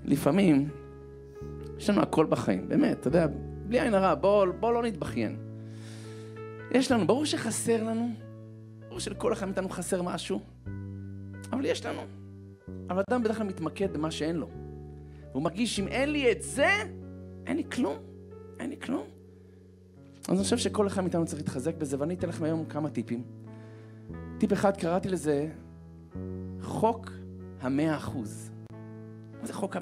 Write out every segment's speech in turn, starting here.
לפעמים, יש לנו הכל בחיים, באמת, אתה יודע, בלי עין הרע, בוא לא נתבכיין. יש לנו, ברור שחסר לנו, ברור שלכל אחד מאיתנו חסר משהו, אבל יש לנו. אבל אדם בדרך כלל מתמקד במה שאין לו. והוא מרגיש שאם אין לי את זה, אין לי כלום. אין לי כלום. אז אני חושב שכל אחד מאיתנו צריך להתחזק בזה, ואני אתן לכם היום כמה טיפים. טיפ אחד, קראתי לזה, חוק 100%. מה זה חוק 100%?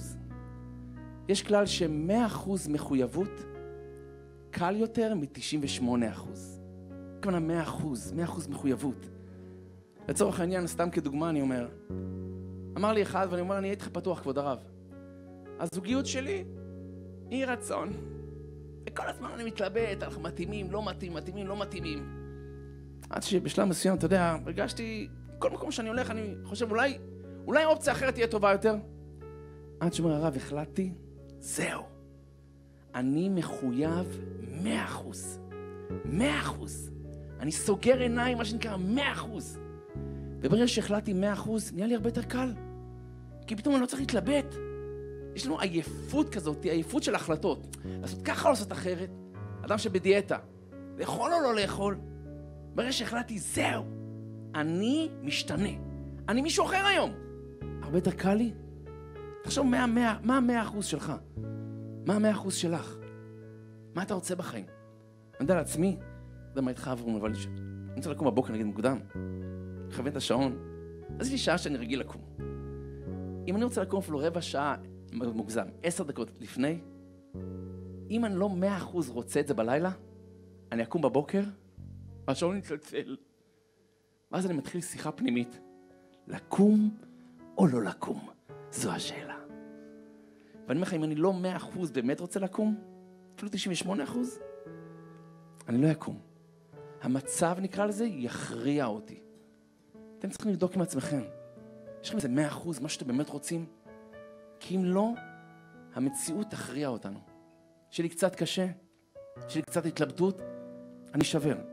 יש כלל ש100% מחויבות קל יותר מ98%. כמובן 100% מחויבות. לצורך העניין, סתם כדוגמה אני אומר, אמר לי אחד ואני אומר, אני הייתי פתוח כבוד הרב. הזוגיות שלי היא רצון. וכל הזמן אני מתלבט על מתאימים, לא מתאימים, מתאימים, לא מתאימים. עד שבשלב מסוים, אתה יודע, הרגשתי, כל מקום שאני הולך, אני חושב, אולי אופציה אחרת תהיה טובה יותר. עד שאומר הרב, החלטתי, זהו. אני מחויב 100%. 100%. אני סוגר עיניים, מה שנקרא 100%. וברגע שהחלטתי 100%, נהיה לי הרבה יותר קל. כי פתאום אני לא צריך להתלבט. יש לנו עייפות כזאת, עייפות של החלטות. לעשות ככה או לעשות אחרת. אדם שבדיאטה, לאכול או לא לאכול. ברגע שהחלטתי, זהו. אני משתנה. אני מישהו אחר היום. הרבה יותר קל לי. תחשוב מה 100% שלך? מה 100% שלך? מה אתה רוצה בחיים? אני יודע לעצמי, אני יודע מה איתך עברו, אבל אני רוצה לקום בבוקר, נגיד מוקדם. לכוון את השעון. אז יש לי שעה שאני רגיל לקום. אם אני רוצה לקום אפילו רבע שעה מוגזם, 10 דקות לפני, אם אני לא 100% רוצה את זה בלילה, אני אקום בבוקר, והשעון יצלצל. ואז אני מתחיל שיחה פנימית. לקום או לא לקום? זו השאלה. ואני אומר לך, אם אני לא 100% באמת רוצה לקום, אפילו 98%, אני לא אקום. המצב, נקרא לזה, יכריע אותי. אתם צריכים לבדוק עם עצמכם. יש לכם איזה 100%, מה שאתם באמת רוצים? כי אם לא, המציאות תכריע אותנו. שלי קצת קשה, שלי קצת התלבטות, אני שבר.